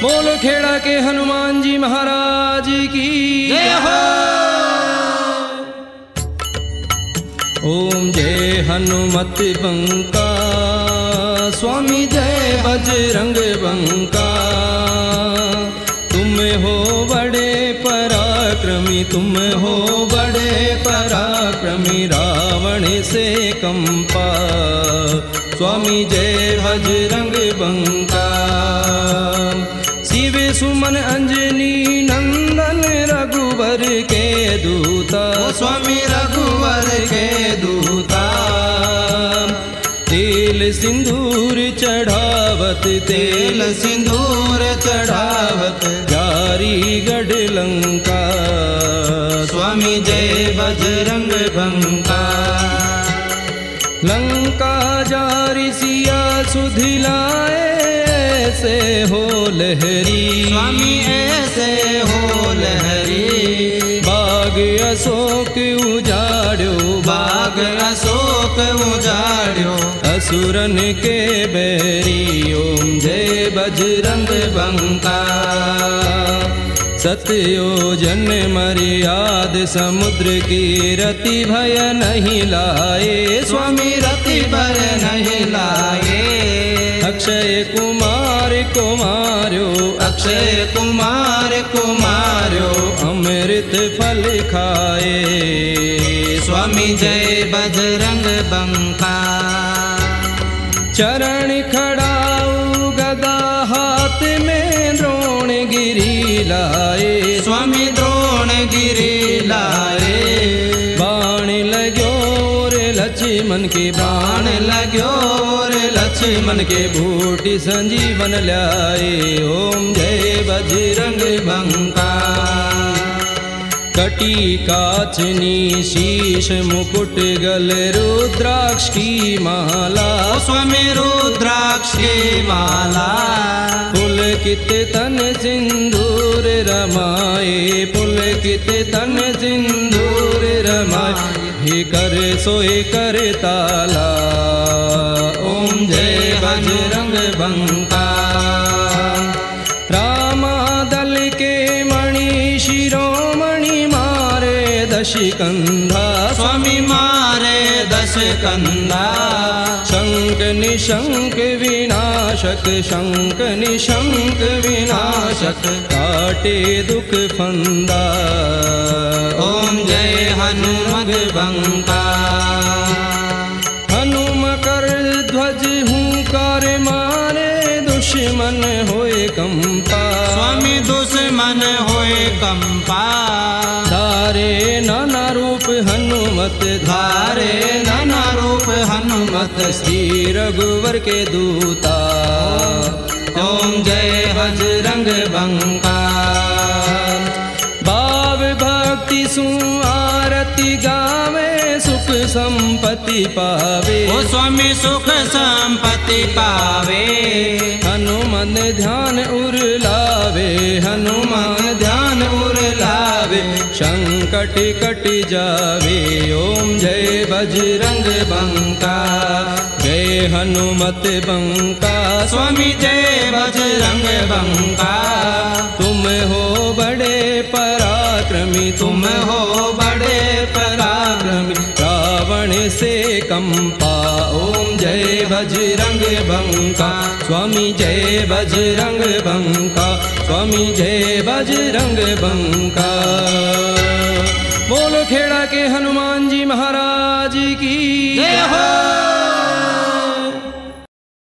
बोलो खेड़ा के हनुमान जी महाराज की जय हो। ओम जय हनुमत बंका स्वामी जय बजरंग बंका। तुम हो बड़े पराक्रमी, तुम हो बड़े पराक्रमी, रावण से कंपा स्वामी जय बजरंग बंका। शिव सुमन अंजनी नंदन रघुवर के दूता स्वामी रघुवर के दूता। तेल सिंदूर चढ़ावत, तेल सिंदूर चढ़ावत, जारी गढ़ लंका स्वामी जय बजरंग बंका। लंका जारी सिया सुधिलाए, ऐसे हो लहरी स्वामी ऐसे हो लहरी। बाग अशोक उजाड़ो, बाग अशोक उजाड़ो, असुरन के बैरी ओम जय बजरंग बंका। सतयोजन मर्याद समुद्र की रति भय नहीं लाए स्वामी रति भय नहीं लाए। अक्षय कुमार को मार्यो, अक्षय कुमार को मार्यो, अमृत फल खाए स्वामी जय बजरंग बंका। चरण खड़ाऊ गदा हाथ में द्रोणगिरी लाए स्वामी द्रोणगिरी लाए। बाण लाग्यो रे लक्ष्मण के बाण लाग्यो रे लक्ष्मण के बूटी संजीवन ल्याए ओम जय बजरंग बंका। कटी काचनी शीश मुकुट गल रुद्राक्ष की माला स्वामी रुद्राक्ष की माला। पुलकित तन सिंदूर रमाए, पुलकित तन सिंदूर रमाए, हे कर सोए कर ताला ओम जय बजरंग बंका। रामा दल के मणि शिरोमणि मारे दश कंधा स्वामी मारे दश कंधा। शंक निशंक विनाशक, शंक निशंक विनाशक, काटे दुख फंदा ओम जय हनुमत बंका। हनुम कर ध्वज हुंकार मारे, दुश्मन होए कंपा स्वामी दुश्मन होए कंपा। धारे नाना रूप हनुमत, धारे नाना रूप हनुमत, श्री रघुवर के दूता ओम जय बजरंग बंका। भाव भक्ति सु आरती गावे, सुख संपत्ति पावे ओ स्वामी सुख संपत्ति पावे। हनुमान ध्यान उर लावे, हनुमान ध्यान उर लावे, संकट कट जावे ओम जय बजरंग बंका। जय हनुमत बंका स्वामी जय बजरंग बंका। तुम हो बड़े पराक्रमी, तुम हो बड़े पराक्रमी, रावण से कंपा ओम जय बजरंग बंका। स्वामी जय बजरंग बंका, स्वामी जय बजरंग बंका। बोलो खेड़ा के हनुमान जी महाराज की जय हो।